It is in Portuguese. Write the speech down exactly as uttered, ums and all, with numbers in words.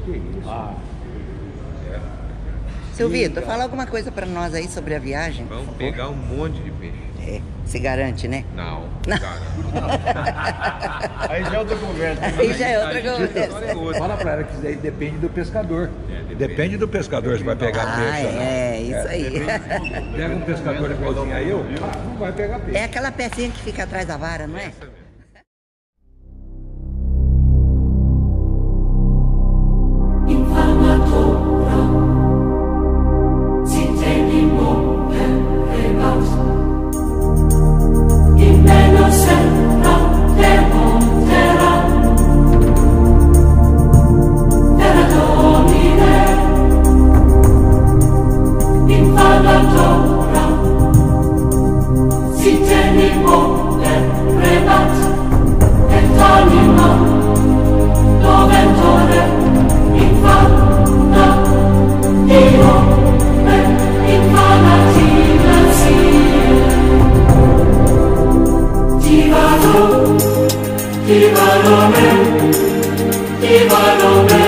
Que isso? Ah. É. Seu Vitor, fala alguma coisa pra nós aí sobre a viagem. Vamos pegar um monte de peixe. É, se garante, né? Não, Não. Aí já é outra conversa. Aí já é outra A conversa. é outra. Fala pra ela que isso daí depende do pescador. É, depende. depende do pescador se vai pegar Ah, peixe ou não. é, isso aí. Pega um pescador igualzinho a eu, não vai pegar peixe. É aquela pecinha que fica atrás da vara, não é? Essa mesmo. Viva lo me, viva lo me.